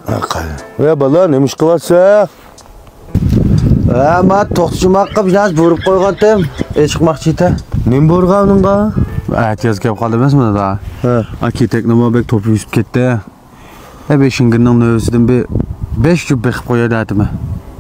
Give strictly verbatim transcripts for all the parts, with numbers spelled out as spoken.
Ya bala neymiş kılarsa? Ama to'xtashmoqqa biraz borib qo'ygandim. Chiqmoqchi-da. Nim borganingga? Aytiyaz kelib qoldi emasmi da? Ha. Aketek nima bek to'p yuzib ketdi. E beshingining navbasidan bir besh jup beqib qo'yadi atimi.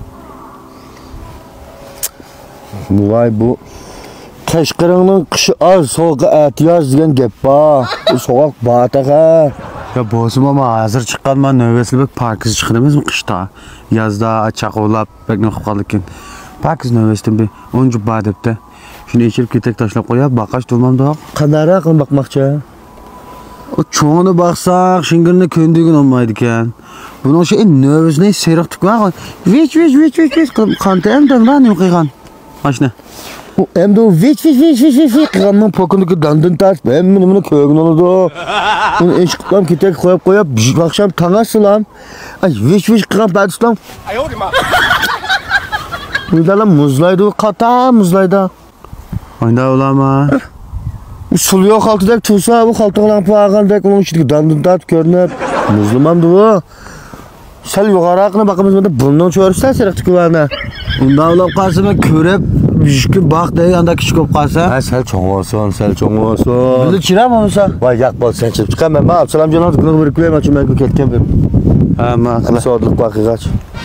Voy bu Qashqaringning qishi az, sovuqqa ehtiyoj degan gap bor. Bu sovuq bataqa. Ya bosim ama hazır chiqqanman navbasi bek pakiz chiqdi emasmi qishda. Yozda chaqovlab bekni qilib qoldikin. Pakiz navbasidan bir o'n jup bor debdi. Shuni ichirib ketek tashlab qo'yib, baqash turmamda. Qanara qilib boqmoqchi. O çoğunu baksak şingirni köndüğün olmaydı ekan. Bunun şey növüzne seriq tukman. Viç viç viç viç viç qilib qantamdan lan yo'qigan. Mashina. Bu endi o viç viç viç viç viç qilganning pokundagi dandin tart. Men buni ko'gin oladi. Uni eshqam ketek qo'yib qo'yib, akşam tangasılam. Ay viç viç qilgan patislam. Ayo'ma. Bundalar muzlaydı, qata muzlaydı. Oyda olama. Suluyor xaltadek tursa, bu xaltaqalan paqandek onun ichidagi dandin tart ko'rinib, muzlamamdi bu. Sal yuqaraqni baqimizda bundan cho'rishsa seriq tukvana. Unda olab qolsa ko'rib, bishki baq deganda kichik bo'lib qolsa. Ha, sal cho'ng olsin, sal cho'ng olsin. Bizni chiram olsa. Voy, yaq bo'lsan chip chiqaman. Men Absalom jonon qilib bir ko'yman, chunki men ketgan bir. Ha, ma'qul. Sodliq vaqiqach.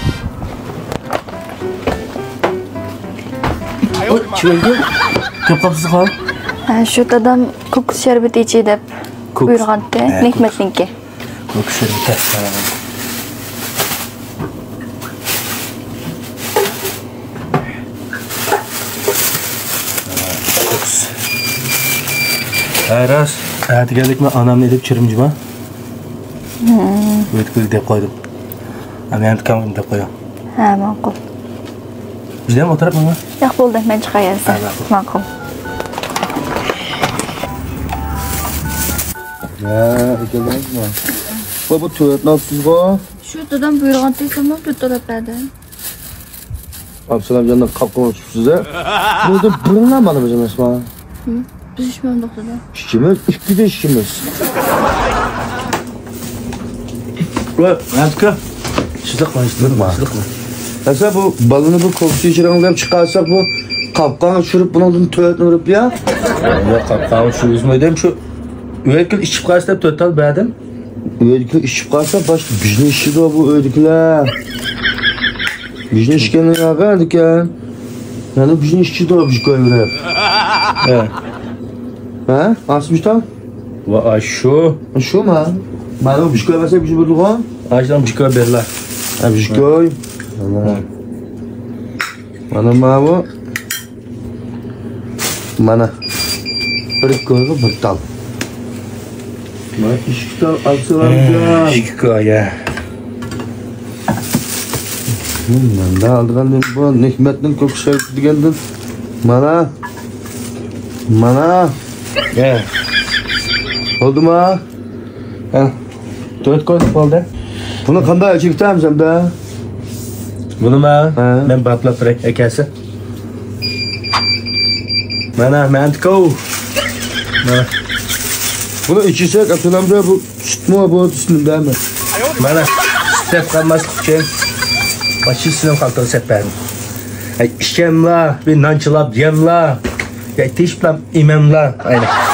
Oy, chiqdi. Ko'p qopsiz qol. Ha, shu dadam ko'kis sharbati iching deb buyurgandi, Nehmatniki. Ko'kis sharbati. Ayras, aytganlikmi onamni deb chirimjima. Hmm. O'tkul deb qo'ydim. Ana endi kam deb qo'yam. Ha, ma'qul. Bizdan o'tirib mana. Yo'q bo'ldi, men chiqayasan. Ma'qul. Ha, ekanmi? Bu bu to'rt nafsizga. Shu dadam buyurgan desam, to'rtlab berdi. Absalom jonon qapqon tushibsiz-a? Burada birinlar mana biz emasmi? Biz ishmaymiz dadam. İşimiz, ikkide ishimiz. Voy, Mantka. Sizlar qilishdirma. Asa bu balını bu kokusu içirangdan çıkarsak bu kapkan uçurup bunun tövetini vurup ya. Ya kapkan şu üzmedim şu üyetkil içip kalsa hep total beğendim. Üyetkil içip kalsa başka bizne işi de bu üyedikler. Bizne işkenin ya verdik ya. Yani bizne işçi de bir şey koyuyor hep. He. He? Asmış tam? Vay şu. Şu mu? Bana bir şey koyarsa bir şey bulduk ha? Ağaçtan bir şey koy berler. Ha bir şey koy. Allah. Bana mı bu? Bana. Bir koy bir tal. Bana iki tal alsalar. İki koy ya. Ben de aldığım bu Nehmet'in kokusu digendin. Bana. Bana. He. Oldu mu? He. Dört koyduk oldu. Bunu qanday chektamsan sen de? Bunu ben, He. ben batlap bırak ekesi. Mana Mantko. Mana. Bunu içirsek Abdülhamza bu süt mu bu üstünde mi? Mana. Step kalmazlık için. Başı sinem kalktı seperim. İşkemla, bir nançılap yemla. Ya tişplam imemla. Aynen.